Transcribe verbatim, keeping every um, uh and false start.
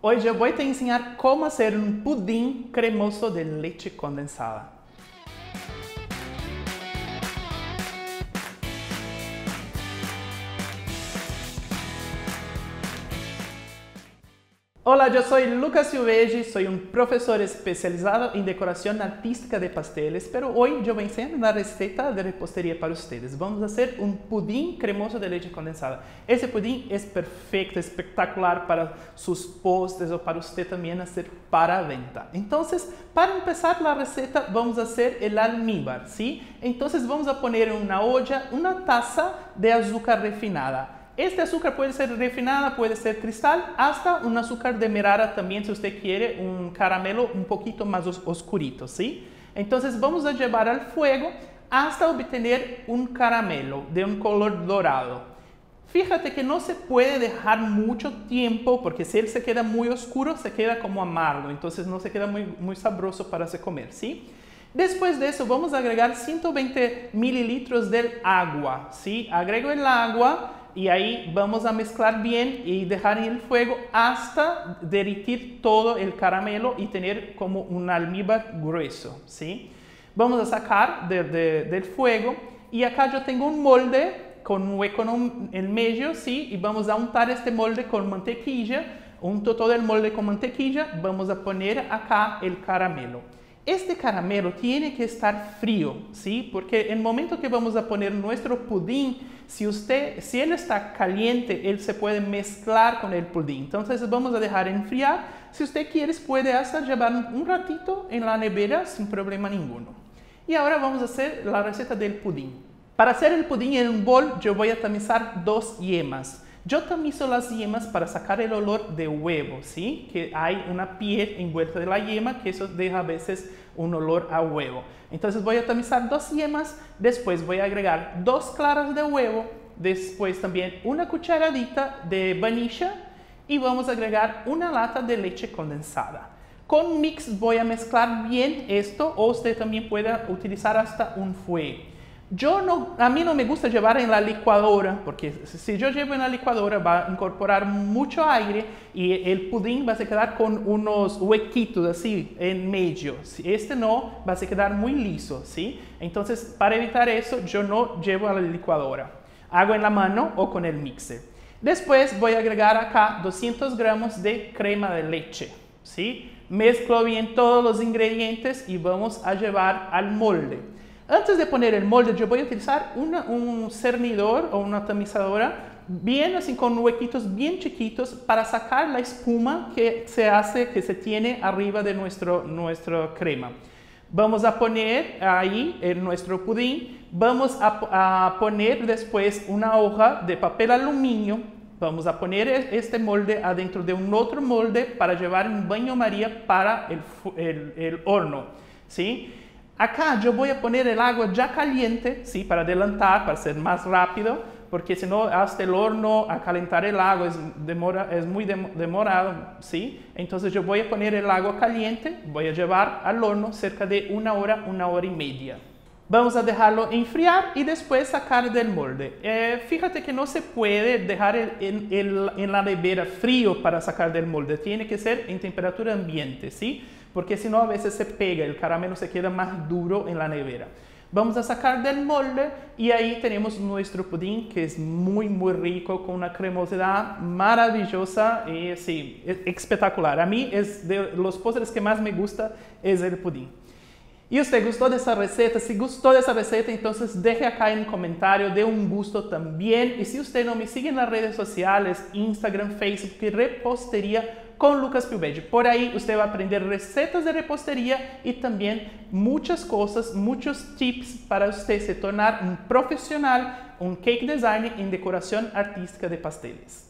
Hoy yo voy a enseñar cómo hacer un pudín cremoso de leche condensada. Hola, yo soy Lucas Silveggi, soy un profesor especializado en decoración artística de pasteles, pero hoy yo voy a enseñar una receta de repostería para ustedes. Vamos a hacer un pudín cremoso de leche condensada. Ese pudín es perfecto, espectacular para sus postres o para usted también hacer para venta. Entonces, para empezar la receta vamos a hacer el almíbar, ¿sí? Entonces vamos a poner en una olla una taza de azúcar refinada. Este azúcar puede ser refinada, puede ser cristal, hasta un azúcar demerara también si usted quiere un caramelo un poquito más os oscurito, ¿sí? Entonces vamos a llevar al fuego hasta obtener un caramelo de un color dorado. Fíjate que no se puede dejar mucho tiempo porque si él se queda muy oscuro se queda como amargo, entonces no se queda muy, muy sabroso para se comer, ¿sí? Después de eso vamos a agregar ciento veinte mililitros del agua, ¿sí? Agrego el agua y ahí vamos a mezclar bien y dejar en el fuego hasta derretir todo el caramelo y tener como un almíbar grueso, ¿sí? Vamos a sacar de, de, del fuego y acá yo tengo un molde con un hueco en el medio, ¿sí? Y vamos a untar este molde con mantequilla, unto todo el molde con mantequilla, vamos a poner acá el caramelo. Este caramelo tiene que estar frío, ¿sí? Porque en el momento que vamos a poner nuestro pudín, si, usted, si él está caliente, él se puede mezclar con el pudín. Entonces vamos a dejar enfriar. Si usted quiere, puede hasta llevar un ratito en la nevera sin problema ninguno. Y ahora vamos a hacer la receta del pudín. Para hacer el pudín en un bol, yo voy a tamizar dos yemas. Yo tamizo las yemas para sacar el olor de huevo, ¿sí? Que hay una piel envuelta de la yema, que eso deja a veces un olor a huevo. Entonces voy a tamizar dos yemas, después voy a agregar dos claras de huevo, después también una cucharadita de vainilla y vamos a agregar una lata de leche condensada. Con mix voy a mezclar bien esto o usted también puede utilizar hasta un fouet. Yo no, a mí no me gusta llevar en la licuadora, porque si yo llevo en la licuadora va a incorporar mucho aire y el pudín va a quedar con unos huequitos así en medio. Este no, va a quedar muy liso, ¿sí? Entonces, para evitar eso, yo no llevo a la licuadora. Hago en la mano o con el mixer. Después voy a agregar acá doscientos gramos de crema de leche, ¿sí? Mezclo bien todos los ingredientes y vamos a llevar al molde. Antes de poner el molde, yo voy a utilizar una, un cernidor o una tamizadora bien así con huequitos bien chiquitos para sacar la espuma que se hace, que se tiene arriba de nuestro, nuestra crema. Vamos a poner ahí en nuestro pudín, vamos a, a poner después una hoja de papel aluminio. Vamos a poner este molde adentro de un otro molde para llevar en baño María para el, el, el horno, ¿sí? Acá yo voy a poner el agua ya caliente, ¿sí? Para adelantar, para ser más rápido, porque si no, hasta el horno a calentar el agua es, demora, es muy demorado, ¿sí? Entonces yo voy a poner el agua caliente, voy a llevar al horno cerca de una hora, una hora y media. Vamos a dejarlo enfriar y después sacar del molde. Eh, fíjate que no se puede dejar el, en, el, en la nevera frío para sacar del molde, tiene que ser en temperatura ambiente, ¿sí? Porque si no a veces se pega, el caramelo se queda más duro en la nevera. Vamos a sacar del molde y ahí tenemos nuestro pudín que es muy muy rico con una cremosidad maravillosa y sí, es espectacular. A mí es de los postres que más me gusta es el pudín. ¿Y usted gustó de esa receta? Si gustó de esa receta, entonces deje acá en un comentario, dé un gusto también. Y si usted no me sigue en las redes sociales, Instagram, Facebook y Repostería con Lucas Silveggi, por ahí usted va a aprender recetas de repostería y también muchas cosas, muchos tips para usted se tornar un profesional, un cake designer en decoración artística de pasteles.